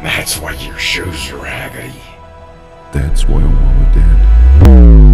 That's why your shoes are raggedy. That's why your mama dead.